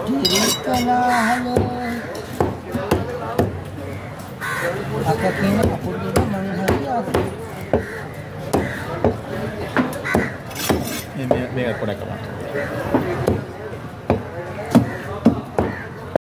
Dirikanahan akaknya aku juga menghayat. මේ මේක පොඩක් කරන්න.